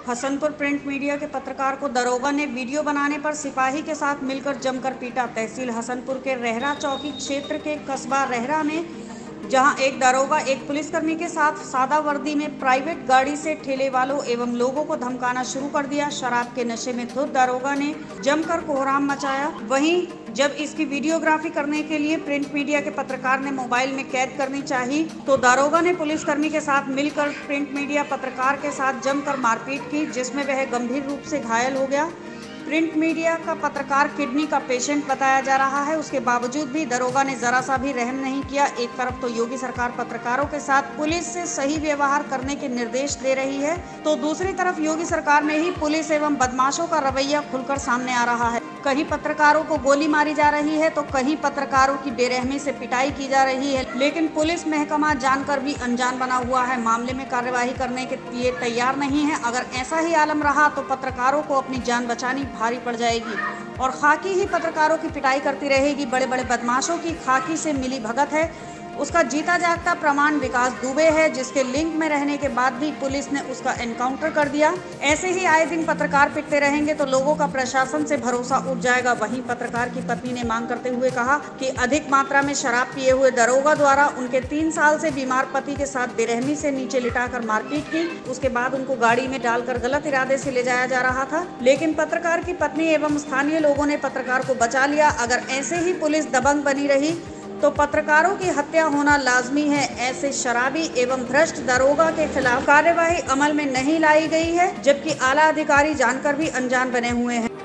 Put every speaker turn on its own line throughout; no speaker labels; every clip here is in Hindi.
हसनपुर प्रिंट मीडिया के पत्रकार को दरोगा ने वीडियो बनाने पर सिपाही के साथ मिलकर जमकर पीटा। तहसील हसनपुर के रहरा चौकी क्षेत्र के कस्बा रहरा में जहां एक दरोगा एक पुलिसकर्मी के साथ सादा वर्दी में प्राइवेट गाड़ी से ठेले वालों एवं लोगों को धमकाना शुरू कर दिया। शराब के नशे में धुत दरोगा ने जमकर कोहराम मचाया। वहीं जब इसकी वीडियोग्राफी करने के लिए प्रिंट मीडिया के पत्रकार ने मोबाइल में कैद करनी चाहिए तो दरोगा ने पुलिसकर्मी के साथ मिलकर प्रिंट मीडिया पत्रकार के साथ जमकर मारपीट की, जिसमें वह गंभीर रूप से घायल हो गया। प्रिंट मीडिया का पत्रकार किडनी का पेशेंट बताया जा रहा है। उसके बावजूद भी दरोगा ने जरा सा भी रहम नहीं किया। एक तरफ तो योगी सरकार पत्रकारों के साथ पुलिस से सही व्यवहार करने के निर्देश दे रही है, तो दूसरी तरफ योगी सरकार में ही पुलिस एवं बदमाशों का रवैया खुलकर सामने आ रहा है। कहीं पत्रकारों को गोली मारी जा रही है तो कहीं पत्रकारों की बेरहमी से पिटाई की जा रही है, लेकिन पुलिस महकमा जानकर भी अनजान बना हुआ है, मामले में कार्यवाही करने के लिए तैयार नहीं है। अगर ऐसा ही आलम रहा तो पत्रकारों को अपनी जान बचानी भारी पड़ जाएगी और खाकी ही पत्रकारों की पिटाई करती रहेगी। बड़े बड़े बदमाशों की खाकी से मिली भगत है, उसका जीता जागता प्रमाण विकास दुबे है, जिसके लिंक में रहने के बाद भी पुलिस ने उसका एनकाउंटर कर दिया। ऐसे ही आए दिन पत्रकार पिटते रहेंगे तो लोगों का प्रशासन से भरोसा उठ जाएगा। वहीं पत्रकार की पत्नी ने मांग करते हुए कहा कि अधिक मात्रा में शराब पिए हुए दरोगा द्वारा उनके 3 साल से बीमार पति के साथ बेरहमी से नीचे लिटाकर मारपीट की। उसके बाद उनको गाड़ी में डालकर गलत इरादे से ले जाया जा रहा था, लेकिन पत्रकार की पत्नी एवं स्थानीय लोगों ने पत्रकार को बचा लिया। अगर ऐसे ही पुलिस दबंग बनी रही तो पत्रकारों की हत्या होना लाजमी है। ऐसे शराबी एवं भ्रष्ट दरोगा के खिलाफ कार्यवाही अमल में नहीं लाई गई है, जबकि आला अधिकारी जानकर भी अनजान बने हुए हैं।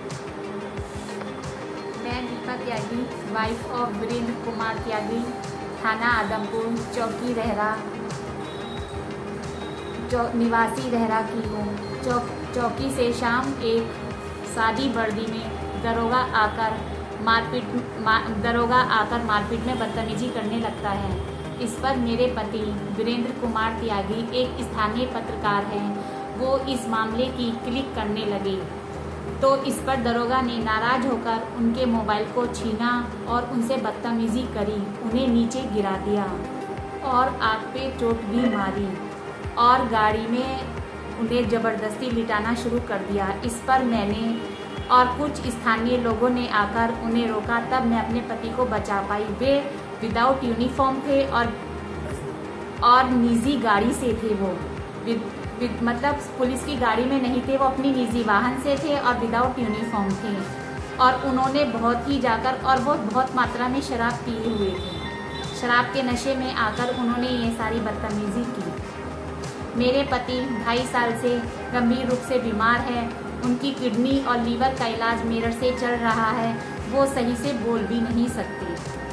मैं दीपा त्यागी, वाइफ ऑफ वीरेंद्र कुमार त्यागी, थाना आदमपुर, चौकी रहरा, निवासी रहरा की हूँ। चौकी से शाम एक सादी वर्दी में दरोगा आकर मारपीट में बदतमीजी करने लगता है। इस पर मेरे पति वीरेंद्र कुमार त्यागी एक स्थानीय पत्रकार हैं, वो इस मामले की क्लिक करने लगे तो इस पर दरोगा ने नाराज होकर उनके मोबाइल को छीना और उनसे बदतमीजी करी, उन्हें नीचे गिरा दिया और आग पे चोट भी मारी और गाड़ी में उन्हें ज़बरदस्ती लिटाना शुरू कर दिया। इस पर मैंने और कुछ स्थानीय लोगों ने आकर उन्हें रोका, तब मैं अपने पति को बचा पाई। वे विदाउट यूनिफॉर्म थे और निजी गाड़ी से थे। वो मतलब पुलिस की गाड़ी में नहीं थे, वो अपनी निजी वाहन से थे और विदाउट यूनिफॉर्म थे और उन्होंने बहुत ही जाकर और वो बहुत मात्रा में शराब पिए हुए थे। शराब के नशे में आकर उन्होंने ये सारी बदतमीजी की। मेरे पति 2.5 साल से गंभीर रूप से बीमार है, उनकी किडनी और लीवर का इलाज मेरठ से चल रहा है, वो सही से बोल भी नहीं सकते।